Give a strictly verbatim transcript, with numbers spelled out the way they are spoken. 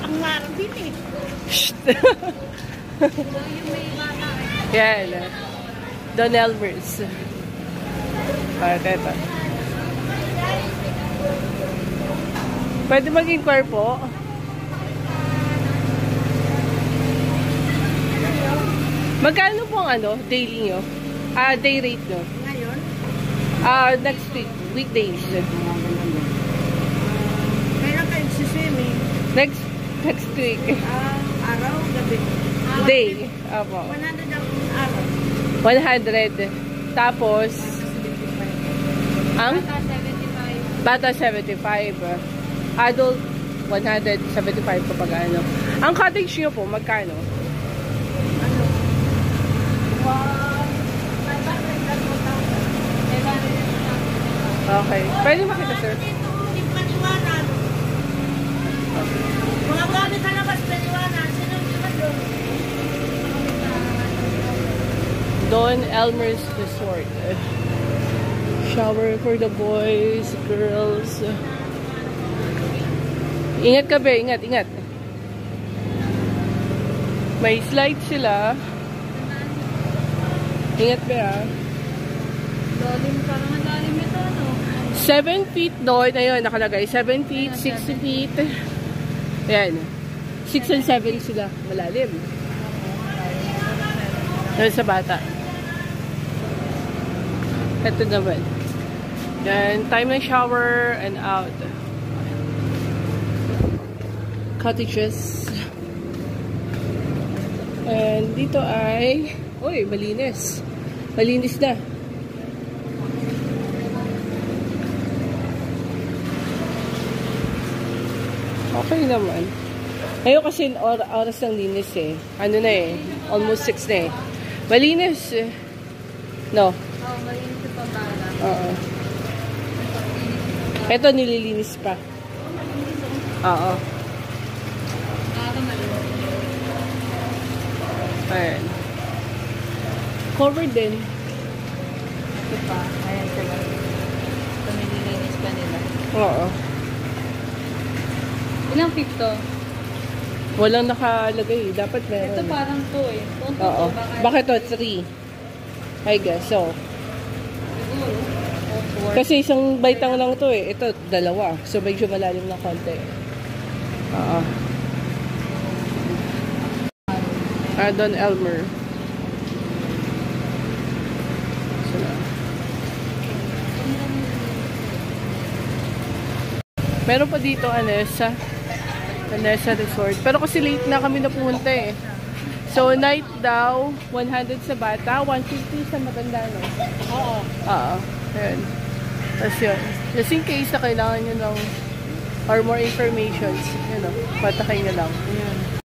ang ngarang din eh. Shhh! Yan. Don Elmer's. Ah, ito. Pwede mag-inquire po. Magkano po ang ano, daily nyo? Ah, day rate nyo? Ngayon? Ah, next week. Weekdays. Kailan kayo siswimming? Next, next week. Ah, araw, gabi. Day. Apo. one hundred ang araw. one hundred. Tapos, ang? Bata seventy-five. Adult, one hundred seventy-five kapag ano. Ang cottage nyo po, magkano? Ano? Okay. Pwede makita, sir? Paniwanan. Mga gamit sa labas, paniwanan. Sinong iba doon? Don Elmer's Resort. Shower for the boys, girls. Ingat ka ba? Ingat, ingat. May slide sila. Ingat ba ah? Dalim, parang ang dalim ito, no? seven feet doon. Ayun, nakalagay. seven feet, six feet. Ayan. six and seven sila. Malalim. Ayan sa bata. Ito naman. Then, time ng shower and out. Cottages. And dito ay, uy, malinis. Malinis na. Okay naman. Ngayon kasi or oras ng linis eh. Ano na eh. Almost six na eh. Malinis. No? Oo, malinis ito para. Oo. Ito nililinis pa. Oo. Ayan. Covered din. Ito pa. Ayan sila. Ito nililinis pa nila. Oo. Ilang feet to? Walang nakalagay. Dapat meron. Ito parang two eh. Ito, oo. Bakit to? Three. I guess. So. Siguro. Oh, kasi isang baitang lang to eh. Ito, dalawa. So, medyo malalim na konti. Oo. Ah, Don Elmer. Meron pa dito, Anessa. Anessa Resort. Pero kasi late na kami napunta eh. So, night daw, one hundred sa bata, one fifty sa matanda, no? Oo. Oo. Ayan. Tapos yun. Just in case na kailangan nyo ng or more information, yun o, patakay nyo lang. Ayan.